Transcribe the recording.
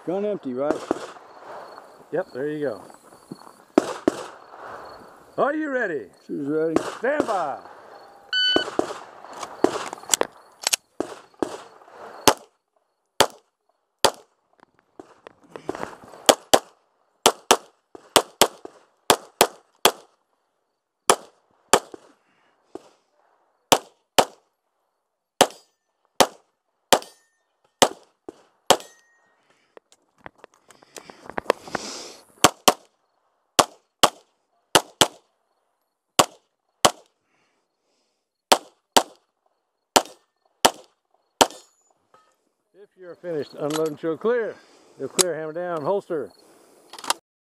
Gun empty, right? Yep, there you go. Are you ready? She's ready. Stand by. If you're finished, unload and show clear. You'll clear, hammer down, holster.